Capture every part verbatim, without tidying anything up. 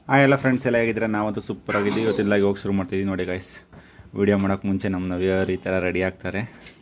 ಆ ಎಲ್ಲ ಫ್ರೆಂಡ್ಸ್ ಎಲ್ಲ ಹೇಗಿದ್ರೆ ನಾವಂತೂ ಸೂಪರ್ ಆಗಿದ್ದೀವಿ. ಇವತ್ತೆಲ್ಲ ಹೋಗಿ ಶುರು ಮಾಡ್ತಿದ್ದೀವಿ ನೋಡಿ ಗೈಸ್. ವಿಡಿಯೋ ಮಾಡೋಕ್ಕೆ ಮುಂಚೆ ನಮ್ಮ ನವ್ಯರು ಈ ಥರ ರೆಡಿ ಆಗ್ತಾರೆ.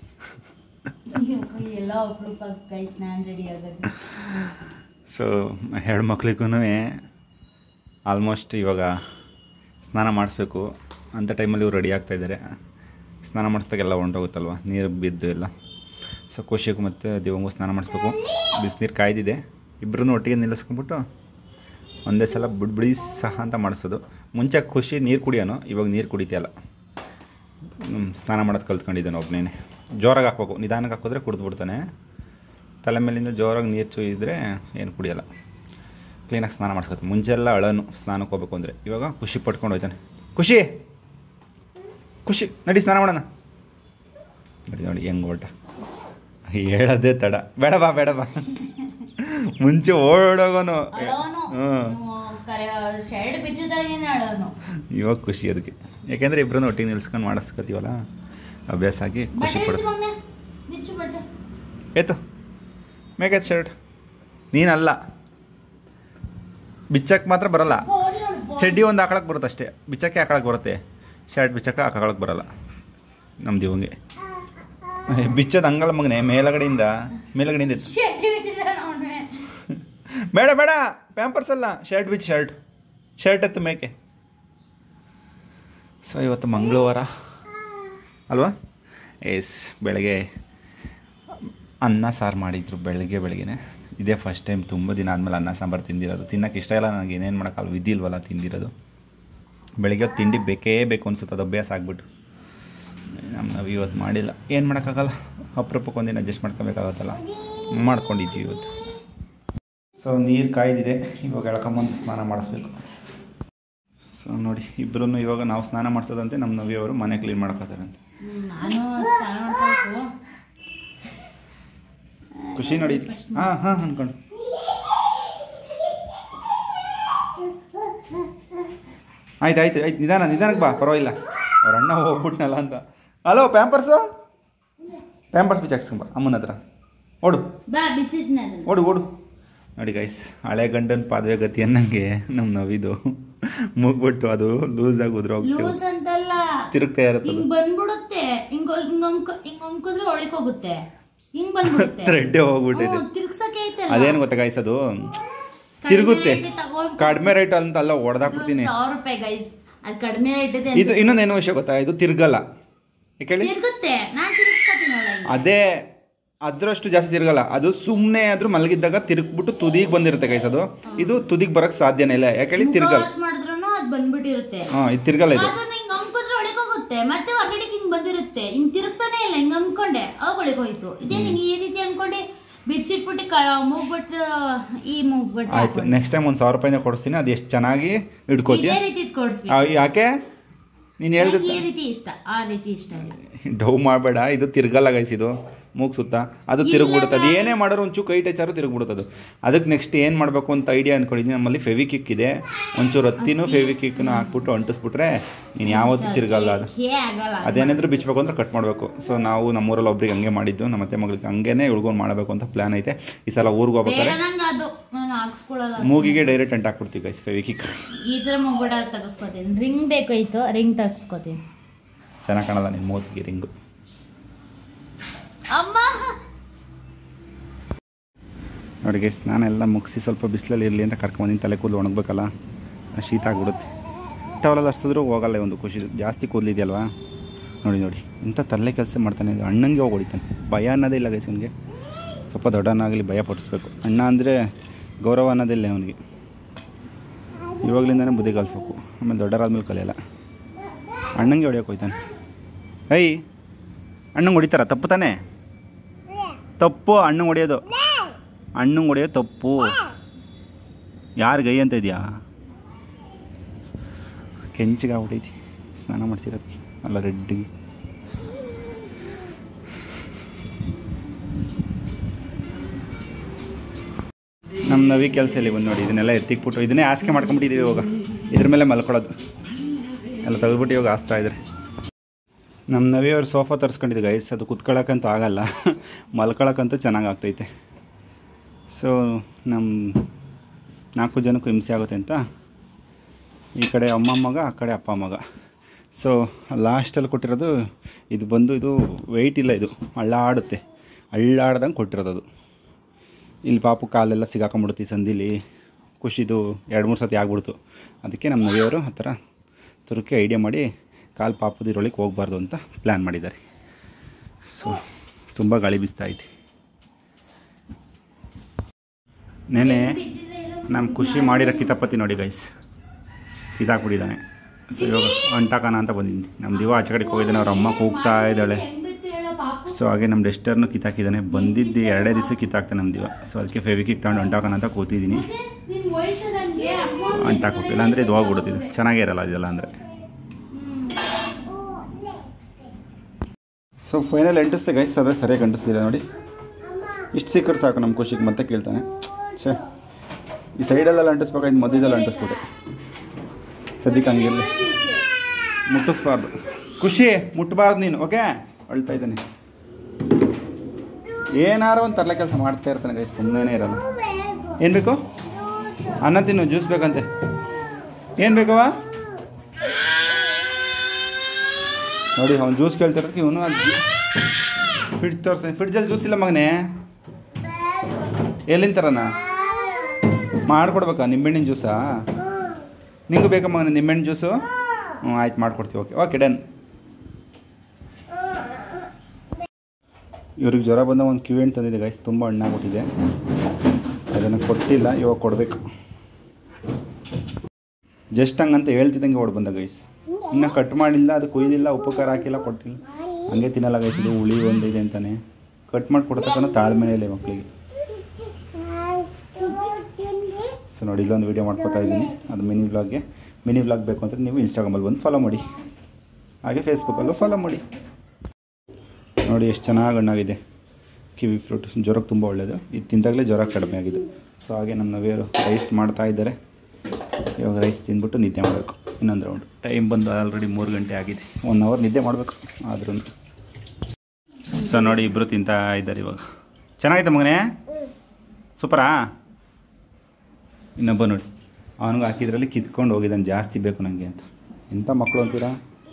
ಎಲ್ಲ ಅಪರೂಪ ಗೈಸ್ ನಾನು ರೆಡಿ ಆಗೋದು. ಸೊ ಎರಡು ಮಕ್ಳಿಗೂ ಆಲ್ಮೋಸ್ಟ್ ಇವಾಗ ಸ್ನಾನ ಮಾಡಿಸ್ಬೇಕು ಅಂಥ ಟೈಮಲ್ಲಿ ಇವ್ರು ರೆಡಿ ಆಗ್ತಾಯಿದ್ದಾರೆ. ಸ್ನಾನ ಮಾಡಿಸ್ದಾಗೆಲ್ಲ ಹೊಂಟೋಗುತ್ತಲ್ವ, ನೀರು ಬಿದ್ದು ಎಲ್ಲ. ಸೊ ಖುಷಿಗೂ ಮತ್ತು ದೇವಂಗೂ ಸ್ನಾನ ಮಾಡಿಸ್ಬೇಕು. ಬಿಸಿನೀರು ಕಾಯ್ದಿದೆ. ಇಬ್ಬರೂ ಒಟ್ಟಿಗೆ ನಿಲ್ಲಿಸ್ಕೊಂಡ್ಬಿಟ್ಟು ಒಂದೇ ಸಲ ಬಿಡ್ಬಿಡಿ ಸಹ ಅಂತ ಮಾಡಿಸೋದು. ಮುಂಚೆ ಖುಷಿ ನೀರು ಕುಡಿಯೋನು, ಇವಾಗ ನೀರು ಕುಡಿತೀಯಲ್ಲ. ಸ್ನಾನ ಮಾಡೋದು ಕಲ್ತ್ಕೊಂಡಿದ್ದಾನೆ ಒಬ್ಬನೇ. ಜೋರಾಗಿ ಹಾಕ್ಬೇಕು, ನಿಧಾನಕ್ಕೆ ಹಾಕಿದ್ರೆ ಕುಡಿದ್ಬಿಡ್ತಾನೆ. ತಲೆ ಮೇಲಿಂದ ಜೋರಾಗಿ ನೀರು ಚೂಯಿದ್ರೆ ಏನು ಕುಡಿಯೋಲ್ಲ. ಕ್ಲೀನಾಗಿ ಸ್ನಾನ ಮಾಡಿಸ್ಕೊತ. ಮುಂಚೆ ಎಲ್ಲ ಅಳನು ಸ್ನಾನಕ್ಕೆ ಹೋಗ್ಬೇಕು ಅಂದರೆ, ಇವಾಗ ಖುಷಿ ಪಟ್ಕೊಂಡು ಹೋಯ್ತಾನೆ. ಖುಷಿ ಖುಷಿ ನಡಿ ಸ್ನಾನ ಮಾಡೋಣ. ನೋಡಿ ನೋಡಿ ಹೆಂಗೆ ಹೊರಟ. ಹೇಳೋದೇ ತಡ. ಬೇಡ ಬಾ ಬೇಡ ಬಾ ಮುಂಚೆ ಓಡೋಗೋನು. ಇವಾಗ ಖುಷಿ ಅದಕ್ಕೆ, ಯಾಕೆಂದರೆ ಇಬ್ಬರನ್ನು ಒಟ್ಟಿಗೆ ನಿಲ್ಸ್ಕೊಂಡು ಮಾಡಿಸ್ಕೊತೀವಲ್ಲ, ಅಭ್ಯಾಸ ಆಗಿ ಖುಷಿ ಪಡುತ್ತೆ. ಏತು ಮೇಕತ್ ಶರ್ಟ್ ನೀನಲ್ಲ, ಬಿಚ್ಚಕ್ಕೆ ಮಾತ್ರ ಬರಲ್ಲ. ಚಡ್ಡಿ ಒಂದು ಹಾಕೊಳಕ್ಕೆ ಬರುತ್ತೆ ಅಷ್ಟೇ, ಬಿಚ್ಚಕ್ಕೆ ಹಾಕೊಳಕ್ಕೆ ಬರುತ್ತೆ. ಶರ್ಟ್ ಬಿಚ್ಚಕ್ಕೆ ಹಾಕೊಳಕ್ಕೆ ಬರಲ್ಲ ನಮ್ಮ ದಿವಂಗೆ. ಬಿಚ್ಚೋದು ಹಂಗಲ್ಲ ಮಗನೆ, ಮೇಲಗಡೆಯಿಂದ ಮೇಲಗಡೆಯಿಂದ ಬೇಡ ಬೇಡ ಪ್ಯಾಂಪರ್ಸ್ ಅಲ್ಲ, ಶರ್ಟ್ ಬಿಚ್ಚು. ಶರ್ಟ್ ಶರ್ಟ್ ಎತ್ತು ಮೇಕೆ. ಸೊ ಇವತ್ತು ಮಂಗಳವಾರ ಅಲ್ವಾ? ಎಸ್, ಬೆಳಗ್ಗೆ ಅನ್ನ ಸಾರು ಮಾಡಿದ್ರು. ಬೆಳಗ್ಗೆ ಬೆಳಗ್ಗೆನೆ ಇದೇ ಫಸ್ಟ್ ಟೈಮ್ ತುಂಬ ದಿನ ಆದಮೇಲೆ ಅನ್ನ ಸಾಂಬಾರು ತಿಂದಿರೋದು. ತಿನ್ನೋಕ್ಕೆ ಇಷ್ಟ ಇಲ್ಲ ನನಗೆ, ಏನೇನು ಮಾಡೋಕ್ಕಲ್ಲ, ವಿಧಿಲ್ವಲ್ಲ ತಿಂದಿರೋದು. ಬೆಳಗ್ಗೆ ತಿಂಡಿ ಬೇಕೇ ಬೇಕು ಅನ್ಸುತ್ತೆ, ಅದು ಅಭ್ಯಾಸ ಆಗ್ಬಿಟ್ಟು. ನಮ್ಮ ನಾವು ಇವತ್ತು ಮಾಡಿಲ್ಲ, ಏನು ಮಾಡೋಕ್ಕಾಗಲ್ಲ. ಅಪರೂಪಕ್ಕೆ ಒಂದಿನ ಅಡ್ಜಸ್ಟ್ ಮಾಡ್ಕೊಬೇಕಾಗತ್ತಲ್ಲ, ಮಾಡ್ಕೊಂಡಿದ್ದೀವಿ ಇವತ್ತು. ಸೊ ನೀರು ಕಾಯ್ದಿದೆ, ಇವಾಗ ಎಳ್ಕೊಂಬಂದು ಸ್ನಾನ ಮಾಡಿಸ್ಬೇಕು. ಸೊ ನೋಡಿ ಇಬ್ಬರೂ ಇವಾಗ ನಾವು ಸ್ನಾನ ಮಾಡಿಸೋದಂತೆ, ನಮ್ಮ ನವಿಯವರು ಮನೆ ಕ್ಲೀನ್ ಮಾಡ್ಕೋತಾರಂತೆ. ಖುಷಿ ನೋಡಿ. ಹಾಂ ಹಾಂ ಅಂದ್ಕೊಂಡು ಆಯ್ತು ಆಯ್ತು ಆಯ್ತು ನಿಧಾನ ನಿಧಾನಕ್ಕೆ ಬಾ, ಪರವಾಗಿಲ್ಲ. ಅವ್ರ ಅಣ್ಣ ಹೋಗ್ಬಿಟ್ನಲ್ಲ ಅಂತ. ಹಲೋ ಪ್ಯಾಂಪರ್ಸು ಪ್ಯಾಂಪರ್ಸ್ ಬಿಚ್ಚಾಕ್ಸ್ಕೊಂಬ ಅಮ್ಮನ ಹತ್ರ. ಓಡು ಓಡು ಓಡು. ನೋಡಿ ಗೈಸ್, ಹಳೆ ಗಂಡನ ಪಾದವೆ ಗತಿ ಅನ್ನಂಗೆ ನಮ್ಮ ನವಿದು ಮುಗ್ಬಿಟ್ಟು ಅದು ಲೂಸ್ ಆಗಿ ಉದ್ರ ತಿರುಗ್ತಾ ಇರುತ್ತೆ. ಥ್ರೆಡ್ಡೇ ಹೋಗ್ಬಿಟ್ಟಿದೆ. ಅದೇನು ಗೊತ್ತಾ ಗೈಸ್, ಅದು ತಿರುಗುತ್ತೆ. ಕಡಿಮೆ ರೇಟ್ ಅಂತ ಅಲ್ಲ, ಹೊಡೆದಾಕ್ಬಿಡ್ತೀನಿ. ಇದು ಇನ್ನೊಂದೇನೋ ವಿಷಯ ಗೊತ್ತಾ, ಇದು ತಿರ್ಗಲ್ಲ. ಯಾಕೆ ಅದೇ ಅದ್ರಷ್ಟು ಜಾಸ್ತಿ ತಿರ್ಗಲ್ಲ. ಅದು ಸುಮ್ಮನೆ ಆದ್ರೂ ಮಲಗಿದ್ದಾಗ ತಿರುಗ್ಬಿಟ್ಟು ತುದಿಗೆ ಬಂದಿರುತ್ತೆ ಗೈಸ್. ಅದು ಇದು ತುದಿಗೆ ಬರಕ್ ಸಾಧ್ಯನೇ ಇಲ್ಲ. ಯಾಕೆ ತಿರ್ಗಲ್ಲ. ಹಾಂ, ಇದು ತಿರ್ಗಲ್ಲ. ಇದು ಮತ್ತೆ ಹೊರಗಡೆ ಹಿಂಗ್ ಬಂದಿರುತ್ತೆ, ಹಿಂಗ್ ತಿರುಗ್ತಾನೆ ಇಲ್ಲ. ಹಿಂಗ್ ಅನ್ಕೊಂಡೆ ಅವಾಗ ಒಳಗೆ ಹೋಯ್ತು. ಇದೇ ನಿಂಗೆ ಈ ರೀತಿ ಅನ್ಕೊಂಡೆ ಬಿಚ್ಚಿಟ್ಬಿಟ್ಟು ಮೂಗ್ಬಿಟ್ಟು ಈ ಮೂಗ್ಬಿಟ್ಟು. ಆಯ್ತು, ನೆಕ್ಸ್ಟ್ ಟೈಮ್ ಒಂದು ಸಾವಿರ ರೂಪಾಯಿನ ಕೊಡಿಸ್ತೀನಿ. ಅದು ಎಷ್ಟು ಚೆನ್ನಾಗಿ ಹಿಡ್ಕೋತೀಯ. ಇದೇ ರೀತಿ ಕೊಡಿಸ್ಬೇಕು. ಯಾಕೆ ನೀನು ಹೇಳಿದ ಈ ರೀತಿ ಇಷ್ಟ, ಆ ರೀತಿ ಇಷ್ಟ. ಡವ್ ಮಾಡಬೇಡ. ಇದು ತಿರ್ಗಲ್ಲ ಗೈಸ್, ಇದು ಮೂಗ್ ಸುತ್ತ ಅದು ತಿರುಗ್ಬಿಡುತ್ತೆ. ಅದು ಏನೇ ಮಾಡೋರು ಒಂಚೂರು ಕೈ ಟಚಾರು ತಿರುಗ್ಬಿಡುತ್ತದು. ಅದಕ್ಕೆ ನೆಕ್ಸ್ಟ್ ಏನು ಮಾಡಬೇಕು ಅಂತ ಐಡಿಯಾ ಅಂದ್ಕೊಂಡಿದ್ದೀನಿ. ನಮ್ಮಲ್ಲಿ ಫೆವಿಕಿಕ್ ಇದೆ, ಒಂಚೂರು ಹತ್ತಿನೂ ಫೆವಿಕಿಕ್ನ ಹಾಕ್ಬಿಟ್ಟು ಅಂಟಿಸ್ಬಿಟ್ರೆ ನೀನು ಯಾವತ್ತೂ ತಿರ್ಗಲ್ಲ. ಅದು ಅದೇನಾದರೂ ಬಿಚ್ಚಬೇಕು ಅಂದ್ರೆ ಕಟ್ ಮಾಡಬೇಕು. ಸೊ ನಾವು ನಮ್ಮೂರಲ್ಲಿ ಒಬ್ರಿಗೆ ಹಂಗೆ ಮಾಡಿದ್ದು, ನಮ್ಮ ಮತ್ತೆ ಮಗಳಿಗೆ ಹಂಗೇನೆ ಉಳ್ಕೊಂಡು ಮಾಡಬೇಕು ಅಂತ ಪ್ಲಾನ್ ಐತೆ. ಈ ಸಲ ಊರಿಗೆ ಹೋಗ್ಬೇಕಾದ್ರೆ ಮೂಗಿಗೆ ಡೈರೆಕ್ಟ್ ಅಂಟ್ ಹಾಕ್ಬಿಡ್ತೀವಿ ಗೈಸ್ ಫೆವಿಕಿಕ್. ಈ ಥರ ಮೂಗ್ಬಿಡ ತೆಗೆಸ್ಕೊತೀನಿ. Ring ಬೇಕಾಯ್ತು, ring ತೆಗೆಸ್ಕೊತೀನಿ. ಚೆನ್ನಾಗಿ ಕಾಣಲ್ಲ ನಿಮ್ಮ ಮೂಗಿಗೆ ರಿಂಗು. ಅಮ್ಮ ನೋಡಿ ಗೈಸ್, ನಾನೆಲ್ಲ ಮುಗಿಸಿ ಸ್ವಲ್ಪ ಬಿಸಿಲಲ್ಲಿ ಇರಲಿ ಅಂತ ಕರ್ಕೊಂಬಂದಿನಿ. ತಲೆ ಕೂದಲು ಒಣಗಬೇಕಲ್ಲ, ಶೀತ ಆಗಿಬಿಡುತ್ತೆ. ಟವಲಲ್ಲಿ ಹರಿಸಿದ್ರೂ ಹೋಗಲ್ಲ. ಒಂದು ಖುಷಿ ಜಾಸ್ತಿ ಕೂದಲಿದೆಯಲ್ವಾ. ನೋಡಿ ನೋಡಿ ಇಂಥ ತಲೆ ಕೆಲಸ ಮಾಡ್ತಾನೆ. ಅಣ್ಣಂಗೆ ಹೋಗಿ ಹೊಡಿತಾನೆ. ಭಯ ಅನ್ನೋದೇ ಇಲ್ಲ ಗೈಸ್ ಅವನಿಗೆ. ಸ್ವಲ್ಪ ದೊಡ್ಡನಾಗಲಿ ಭಯ ಪಡಿಸ್ಬೇಕು. ಅಣ್ಣ ಅಂದರೆ ಗೌರವ ಅನ್ನೋದಿಲ್ಲ ಅವನಿಗೆ. ಇವಾಗಲಿಂದನೇ ಬುದ್ಧಿ ಕಲಿಸ್ಬೇಕು, ಆಮೇಲೆ ದೊಡ್ಡರಾದ್ಮೇಲೆ ಕಲಿಯಲ್ಲ. ಅಣ್ಣಂಗೆ ಹೊಡಿಯೋಕೆ ಹೋಯ್ತಾನೆ. ಐ ಅಣ್ಣಂಗೆ ಹೊಡಿತಾರ? ತಪ್ಪು ತಾನೆ? ತಪ್ಪು. ಅಣ್ಣಂಗೆ ಹೊಡಿಯೋದು, ಅಣ್ಣಂಗೆ ಹೊಡಿಯೋದು ತಪ್ಪು. ಯಾರು ಗೈ ಅಂತ ಇದೆಯಾ? ಕೆಂಚಿಗೆ ಹೊಡೀತಿ ಸ್ನಾನ ಮಾಡ್ಸಿರೋದಕ್ಕೆ ಅಲ್ಲ, ರೆಡ್ಡಿಗೆ. ನಮ್ಮ ನವಿ ಕೆಲಸ ಇಲ್ಲಿ ಬಂದು ನೋಡಿ, ಇದನ್ನೆಲ್ಲ ಎತ್ತಿಕ್ಬಿಟ್ಟು ಇದನ್ನೇ ಹಾಸಿಗೆ ಮಾಡ್ಕೊಂಬಿಟ್ಟಿದ್ದೀವಿ. ಇವಾಗ ಇದ್ರ ಮೇಲೆ ಮಲ್ಕೊಳ್ಳೋದು ಎಲ್ಲ ತೆಗೆದ್ಬಿಟ್ಟು ಇವಾಗ ಹಾಸ್ತಾ ಇದ್ದಾರೆ. ನಮ್ಮ ನವಿಯವ್ರು ಸೋಫಾ ತರಿಸ್ಕೊಂಡಿದ್ದು ಗೈಸ್. ಅದು ಕುತ್ಕೊಳ್ಳೋಕ್ಕಂತೂ ಆಗಲ್ಲ, ಮಲ್ಕೊಳ್ಳೋಕ್ಕಂತೂ ಚೆನ್ನಾಗಿ ಆಗ್ತೈತೆ. ಸೊ ನಮ್ಮ ನಾಲ್ಕು ಜನಕ್ಕೂ ಹಿಂಸೆ ಆಗುತ್ತೆ ಅಂತ ಈ ಕಡೆ ಅಮ್ಮ ಮಗ, ಆ ಕಡೆ ಅಪ್ಪ ಮಗ. ಸೊ ಲಾಸ್ಟಲ್ಲಿ ಕೊಟ್ಟಿರೋದು ಇದು ಬಂದು, ಇದು ವೆಯ್ಟ್ ಇಲ್ಲ, ಇದು ಹಳ್ಳಾಡುತ್ತೆ, ಹಳ್ಳಾಡ್ದಂಗೆ ಕೊಟ್ಟಿರೋದು ಅದು. ಇಲ್ಲಿ ಪಾಪು ಕಾಲೆಲ್ಲ ಸಿಗಾಕೊಂಬಿಡುತ್ತೆ ಈ ಸಂದಿಲಿ. ಖುಷಿದು ಎರಡು ಮೂರು ಸತಿ ಆಗ್ಬಿಡ್ತು. ಅದಕ್ಕೆ ನಮ್ಮ ನವಿಯವರು ಆ ಥರ ತುರುಕಿ ಐಡಿಯಾ ಮಾಡಿ ಕಾಲು ಪಾಪುದು ಇರೊಳಗೆ ಹೋಗಬಾರ್ದು ಅಂತ ಪ್ಲ್ಯಾನ್ ಮಾಡಿದ್ದಾರೆ. ಸೊ ತುಂಬ ಗಾಳಿ ಬೀಸ್ತಾ ಐತಿ. ನೆನೆ ನಮ್ಮ ಖುಷಿ ಮಾಡಿರೋ ಕಿತಾಪತಿ ನೋಡಿ ಗೈಸ್, ಕಿತಾಕ್ಬಿಟ್ಟಿದ್ದಾನೆ. ಸೊ ಇವಾಗ ಅಂಟಾಕನ ಅಂತ ಬಂದಿದ್ದೀನಿ. ನಮ್ಮ ದಿವ ಆಚೆ ಕಡೆಗೆ ಹೋಗಿದ್ದಾನೆ, ಅವ್ರ ಅಮ್ಮ ಕೂಗ್ತಾ ಇದ್ದಾಳೆ. ಸೊ ಹಾಗೆ ನಮ್ಮ ಡಸ್ಟರ್ನು ಕಿತ್ತಾಕಿದ್ದಾನೆ. ಬಂದಿದ್ದು ಎರಡೇ ದಿವಸ ಕಿತ್ತಾಕ್ತಾನೆ ನಮ್ಮ ದಿವ. ಸೊ ಅದಕ್ಕೆ ಫೆವಿಕಿಕ್ ತಗೊಂಡು ಅಂಟಾಕನ ಅಂತ ಕೂತಿದ್ದೀನಿ. ಅಂಟಾಕೋಕೆ ಇಲ್ಲಾಂದರೆ ಇದು ಹೋಗ್ಬಿಡುತ್ತಿದ್ದು, ಚೆನ್ನಾಗೇ ಇರಲ್ಲ ಇದೆಲ್ಲ ಅಂದರೆ. ಸೊ ಫೈನಲ್ ಅಂಟಿಸ್ತೆ ಗೈಸ್, ಆದರೆ ಸರಿಯಾಗಿ ಅಂಟಿಸ್ಲಿಲ್ಲ ನೋಡಿ. ಇಷ್ಟು ಸಿಕ್ಕರು ಸಾಕು ನಮ್ಮ ಖುಷಿಗೆ. ಮತ್ತೆ ಕೇಳ್ತಾನೆ, ಛೇ ಈ ಸೈಡಲ್ಲೆಲ್ಲ ಅಂಟಿಸ್ಬೇಕಾಯ್ತು, ಮಧ್ಯದಲ್ಲಿ ಅಂಟಿಸ್ಬಿಟ್ಟೆ. ಸದ್ಯಕ್ಕೆ ಹಂಗಿರಲಿ, ಮುಟ್ಟಿಸ್ಬಾರ್ದು. ಖುಷಿ ಮುಟ್ಟಬಾರ್ದು ನೀನು, ಓಕೆ? ಅಳ್ತಾ ಇದ್ದಾನೆ. ಏನಾರು ಒಂದು ತರಲೆ ಕೆಲಸ ಮಾಡ್ತಾ ಇರ್ತಾನೆ ಗೈಸ್, ಸುಮ್ಮನೆ ಇರಲ್ಲ. ಏನು ಬೇಕು? ಅನ್ನ ತಿನ್ನು, ಜ್ಯೂಸ್ ಬೇಕಂತೆ. ಏನು ಬೇಕವ ನೋಡಿ, ಅವ್ನು ಜ್ಯೂಸ್ ಕೇಳ್ತಿರೋದಕ್ಕೆ ಇವನು ಅದು ಫ್ರಿಡ್ಜ್ ತೋರಿಸ್ತಾನೆ. ಫ್ರಿಡ್ಜಲ್ಲಿ ಜ್ಯೂಸ್ ಇಲ್ಲ ಮಗನೇ, ಎಲ್ಲಿಂದ ತರನ ಮಾಡ್ಕೊಡ್ಬೇಕಾ? ನಿಂಬೆಹಣ್ಣಿನ ಜ್ಯೂಸಾ? ನಿಂಗೂ ಬೇಕಾ ಮಗನೇ ನಿಂಬೆಹಣ್ಣು ಜ್ಯೂಸು? ಹ್ಞೂ ಆಯ್ತು, ಮಾಡ್ಕೊಡ್ತೀವಿ. Okay okay done. ಇವ್ರಿಗೆ ಜ್ವರ ಬಂದ ಒಂದು ಕಿವಿ ಹಣ್ಣು ತಂದಿದೆ ಗೈಸ್, ತುಂಬ ಹಣ್ಣಾಗ್ಬಿಟ್ಟಿದೆ. ಅದನ್ನು ಕೊಟ್ಟಿಲ್ಲ, ಇವಾಗ ಕೊಡಬೇಕು. ಜಸ್ಟ್ ಹಂಗಂತ ಹೇಳ್ತಿದ್ದಂಗೆ ಓಡ್ ಬಂದ ಗೈಸ್. ಇನ್ನೂ ಕಟ್ ಮಾಡಿಲ್ಲ, ಅದು ಕುಯ್ದಿಲ್ಲ, ಉಪ್ಪು ಖಾರ ಹಾಕಿಲ್ಲ, ಕೊಟ್ಟಿಲ್ಲ. ಹಂಗೆ ತಿನ್ನಲ್ಲ ಗೈಸ್, ಇದು ಹುಳಿ ಒಂದಿದೆ ಅಂತಾನೆ. ಕಟ್ ಮಾಡಿ ಕೊಡ್ತಕ್ಕಂಥ ತಾಳ್ಮೆ ಇಲ್ಲ ಮಕ್ಕಳಿಗೆ. ಸೊ ನೋಡಿ, ಇಲ್ಲೊಂದು ವೀಡಿಯೋ ಮಾಡ್ಕೊತಾ ಇದ್ದೀನಿ, ಅದು ಮಿನಿ ವ್ಲಾಗ್ಗೆ. ಮಿನಿ ವ್ಲಾಗ್ ಬೇಕು ಅಂತ ನೀವು ಇನ್ಸ್ಟಾಗ್ರಾಮಲ್ಲಿ ಬಂದು ಫಾಲೋ ಮಾಡಿ, ಹಾಗೆ ಫೇಸ್ಬುಕ್ಕಲ್ಲೂ ಫಾಲೋ ಮಾಡಿ. ನೋಡಿ ಎಷ್ಟು ಚೆನ್ನಾಗಿ ಹಣ್ಣಾಗಿದೆ ಕಿವಿ ಫ್ರೂಟ್. ಜ್ವರಕ್ಕೆ ತುಂಬ ಒಳ್ಳೆಯದು. ಇದು ತಿಂದಾಗಲೇ ಜ್ವರ ಕಡಿಮೆ ಆಗಿದೆ. ಸೊ ಹಾಗೆ ನಮ್ಮ ನವಿಯರು ರೈಸ್ ಮಾಡ್ತಾ ಇದ್ದಾರೆ. ಇವಾಗ ರೈಸ್ ತಿಂದ್ಬಿಟ್ಟು ನಿದ್ದೆ ಮಾಡಬೇಕು. ಇನ್ನೊಂದು ರೌಂಡ್. ಟೈಮ್ ಬಂದು ಆಲ್ರೆಡಿ ಮೂರು ಗಂಟೆ ಆಗಿದೆ. ಒನ್ ಅವರ್ ನಿದ್ದೆ ಮಾಡಬೇಕು ಆದ್ರೂ. ಸೊ ನೋಡಿ, ಇಬ್ಬರು ತಿಂತಾ ಇದ್ದಾರೆ ಇವಾಗ. ಚೆನ್ನಾಗಿದೆ ಮಗನೇ, ಸೂಪರಾ? ಇನ್ನೊಬ್ಬ ನೋಡಿ, ಅವನಿಗೆ ಹಾಕಿದ್ರಲ್ಲಿ ಕಿತ್ಕೊಂಡು ಹೋಗಿದ್ದಾನೆ, ಜಾಸ್ತಿ ಬೇಕು ನನಗೆ ಅಂತ. ಎಂಥ ಮಕ್ಕಳು ಅಂತೀರಾ?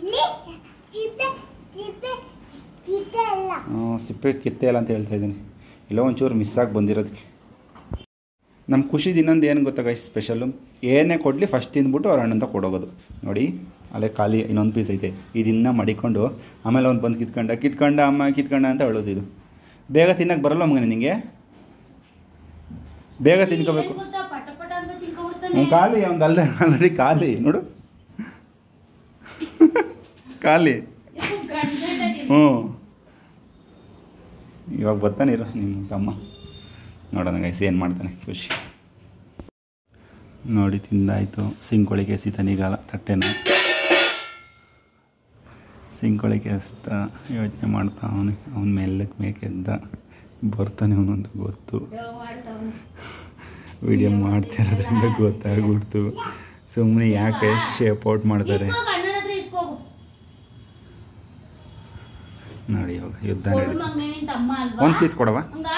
ಸಿಪ್ಪೆ ಕಿತ್ತೆ ಇಲ್ಲ ಅಂತ ಹೇಳ್ತಾ ಇದ್ದೀನಿ. ಇಲ್ಲ ಒಂಚೂರು ಮಿಸ್ ಆಗಿ ಬಂದಿರೋದಕ್ಕೆ. ನಮ್ಮ ಖುಷಿದು ಇನ್ನೊಂದು ಏನು ಗೊತ್ತಾ ಗೈಸ್ ಸ್ಪೆಷಲ್ಲು, ಏನೇ ಕೊಡಲಿ ಫಸ್ಟ್ ತಿಂದ್ಬಿಟ್ಟು ಅವ್ರ ಅಣ್ಣಂತ ಕೊಡೋಗೋದು. ನೋಡಿ ಅಲ್ಲೇ ಖಾಲಿ ಇನ್ನೊಂದು ಪೀಸ್ ಐತೆ, ಇದನ್ನ ಮಡಿಕೊಂಡು ಆಮೇಲೆ ಅವ್ನು ಬಂದು ಕಿತ್ಕೊಂಡ ಕಿತ್ಕೊಂಡ ಅಮ್ಮ ಕಿತ್ಕೊಂಡ ಅಂತ ಹೇಳೋದು. ಇದು ಬೇಗ ತಿನ್ನಕ್ಕೆ ಬರಲ್ಲ ಮಗನೇ ನಿನಗೆ, ಬೇಗ ತಿನ್ಕೋಬೇಕು. ಹ್ಞೂ ಖಾಲಿ ಒಂದು ಅಲ್ಲೇ ಆಲ್ರೆಡಿ ಖಾಲಿ ನೋಡು, ಖಾಲಿ. ಹ್ಞೂ ಇವಾಗ ಬರ್ತಾನೆ ಇರು ನಿಮ್ಮ ತಮ್ಮ. ನೋಡೋಣ ಗೈಸ್ ಏನು ಮಾಡ್ತಾನೆ ಖುಷಿ. ನೋಡಿ ತಿಂದಾಯಿತು. ಸಿಂಕೊಳಿಗೆ ಎಸಿತಾನೀಗಲ್ಲ ತಟ್ಟೆನ. ಸಿಂಕೊಳಿಗೆ ಎಸ್ತಾ ಯೋಚನೆ ಮಾಡ್ತಾ ಅವನು. ಅವನ ಮೇಲಕ್ಕೆ ಮೇಕೆದ್ದ ಬರ್ತಾನೆ ಅವನು ಅಂತ ಗೊತ್ತು. ವಿಡಿಯೋ ಮಾಡ್ತಿರೋದ್ರಿಂದ ಗೊತ್ತಾಗ್ಬಿಡ್ತು. ಸುಮ್ಮನೆ ಯಾಕೆ ಶೇಪ್ ಔಟ್ ಮಾಡ್ತಾರೆ ನೋಡಿ. ಇವಾಗ ಯುದ್ಧ ಒಂದು ಪೀಸ್ ಕೊಡವ.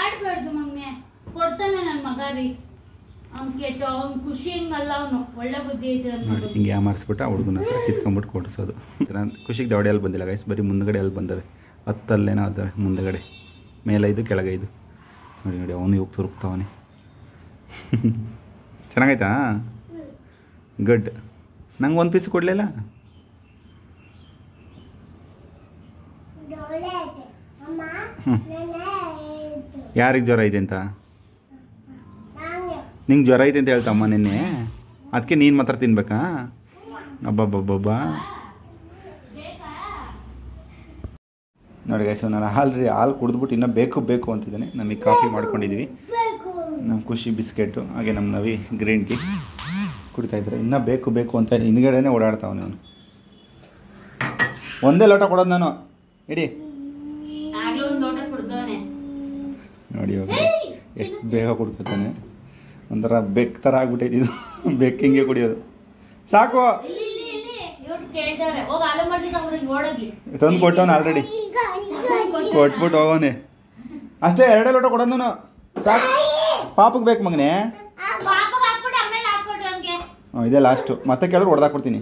ಹಿಂಗೆ ಯಾಮಾರಿಸ್ಬಿಟ್ಟು ಆ ಹುಡುಗನ ಹತ್ರ ಕಿತ್ಕೊಂಡ್ಬಿಟ್ಟು ಕೊಡಿಸೋದು. ಖುಷಿಗೆ ದವಡೆ ಅಲ್ಲಿ ಬಂದಿಲ್ಲ ಗೈಸ್, ಬರೀ ಮುಂದ್ಗಡೆ ಅಲ್ಲಿ ಬಂದವೆ. ಹತ್ತಲ್ಲೇನೋ ಅದಾವೆ ಮುಂದಗಡೆ, ಮೇಲೈದು ಕೆಳಗೈದು. ನೋಡಿ ನೋಡಿ ಅವನು ಇವಾಗ ತುರುಕ್ತಾವನೆ. ಚೆನ್ನಾಗೈತಾ? ಗುಡ್. ನಂಗೆ ಒಂದು ಪೀಸ್ ಕೊಡಲಿಲ್ಲ. ಹ್ಞೂ ಯಾರಿಗೆ ಜ್ವರ ಇದೆ ಅಂತ? ನಿಂಗೆ ಜ್ವರ ಐತೆ ಅಂತ ಹೇಳ್ತಮ್ಮ ನಿನ್ನೆ, ಅದಕ್ಕೆ ನೀನು ಮಾತ್ರ ತಿನ್ಬೇಕಾ? ಅಬ್ಬಬ್ಬಬ್ಬಬ್ಬ. ನೋಡಿ ಗೈಸ್, ನಾನು ಆಲ್ರೆಡಿ ಹಾಲು ಕುಡಿದ್ಬಿಟ್ಟು ಇನ್ನೂ ಬೇಕು ಬೇಕು ಅಂತಿದ್ದಾನೆ. ನಮಗೆ ಕಾಫಿ ಮಾಡ್ಕೊಂಡಿದ್ದೀವಿ. ನಮ್ಮ ಖುಷಿ ಬಿಸ್ಕೆಟು, ಹಾಗೆ ನಮ್ಮ ನವಿ ಗ್ರೀನ್ ಟೀ ಕುಡಿತಾ ಇದ್ದಾರೆ. ಇನ್ನೂ ಬೇಕು ಬೇಕು ಅಂತ ಹಿಂದ್ಗಡೆನೇ ಓಡಾಡ್ತಾವನೆ ಅವನು. ಒಂದೇ ಲೋಟ ಕೊಡೋದು ನಾನು, ಇಡೀ ನೋಡಿ ಇವಾಗ ಎಷ್ಟು ಬೇಗ ಕುಡ್ಕೊತಾನೆ. ಒಂಥರ ಬೆಕ್ ಥರ ಆಗ್ಬಿಟ್ಟೈತಿ ಇದು. ಬೆಕ್ಕಿಂಗೆ ಕುಡಿಯೋದು. ಸಾಕು ತಂದು ಕೊಟ್ಟವನು ಆಲ್ರೆಡಿ, ಕೊಟ್ಬಿಟ್ಟು ಹೋಗೋನೆ. ಅಷ್ಟೇ ಎರಡೇ ಲೋಟ ಕೊಡೋದು ನಾನು, ಸಾಕು. ಪಾಪಕ್ಕೆ ಬೇಕು ಮಗನೇ. ಹಾಂ ಇದೇ ಲಾಸ್ಟು ಮತ್ತೆ ಕೇಳಿದ್ರೆ ಹೊಡೆದಾಕ್ಬಿಡ್ತೀನಿ.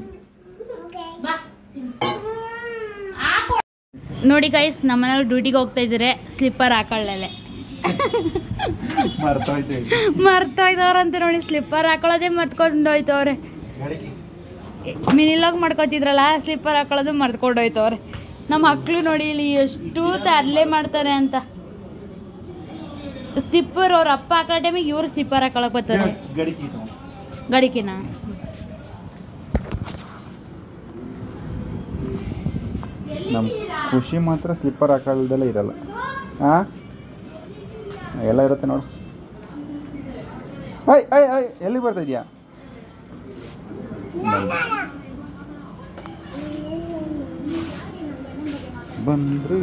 ನೋಡಿ ಗೈಸ್ ನಮ್ಮನೆಯವ್ರು ಡ್ಯೂಟಿಗೆ ಹೋಗ್ತಾ ಇದ್ದಾರೆ, ಸ್ಲಿಪ್ಪರ್ ಹಾಕೊಳ್ಳಲೆ ಮರ್ತೋಯ್ತು ಮರ್ತೋಯ್ತವ್ರಂತೆ ನೋಡಿ, ಸ್ಲಿಪ್ಪರ್ ಹಾಕೊಳ್ಳೋದೇ ಮರ್ತ್ಕೊಂಡೋಯ್ತವ್ರೆ. ಮಿನಿಲಾಗ್ ಮಾಡ್ಕೊತಿದ್ರಲ್ಲ ಸ್ಲಿಪ್ಪರ್ ಹಾಕೊಳ್ಳೋದು ಮರ್ತ್ಕೊಂಡೋಯ್ತವ್ರೆ. ನಮ್ಮ ಮಕ್ಕಳು ನೋಡಿ ಇಲ್ಲಿ ಎಷ್ಟು ತರಲೆ ಮಾಡ್ತಾರೆ ಅಂತ. ಸ್ಲಿಪ್ಪರ್ ಅವ್ರ ಅಪ್ಪ ಹಾಕೊಳ್ಳೋ ಟೈಮಿಗೆ ಇವ್ರು ಸ್ಲಿಪ್ಪರ್ ಹಾಕೊಳಕ್ ಬರ್ತಾರೆ. ಗಡಿಕಿನ ನಮ್ಮ ಖುಷಿ ಮಾತ್ರ ಸ್ಲಿಪ್ಪರ್ ಹಾಕೊಳ್ಳೋದೆಲ್ಲ ಇರಲ್ಲ. ಹಾಂ ಎಲ್ಲ ಇರುತ್ತೆ ನೋಡು. ಐ ಐ ಐ ಎಲ್ಲಿಗೆ ಬರ್ತಾ ಇದೆಯಾ? ಬಂದ್ರಿ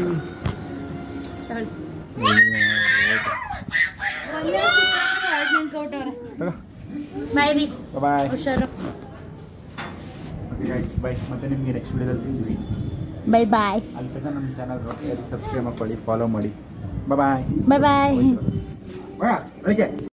ಬಾಯ್ ಬಾಯ್ ಹುಷಾರು. ಬಾಯ್. ಮತ್ತೆ ನಿಮಗೆ ನೆಕ್ಸ್ಟ್ ವಿಡಿಯೋದಲ್ಲಿ ಸಿಗ್ತೀವಿ. ಬಾಯ್ ಬಾಯ್. ಅಲ್ಲಿ ತನಕ ನಮ್ಮ ಚಾನಲ್ ಸಬ್ಸ್ಕ್ರೈಬ್ ಮಾಡ್ಕೊಳ್ಳಿ, ಫಾಲೋ ಮಾಡಿ. ಬಾಯ್ ಬಾಯ್ ಬಾಯ್. ಬಾಯ್.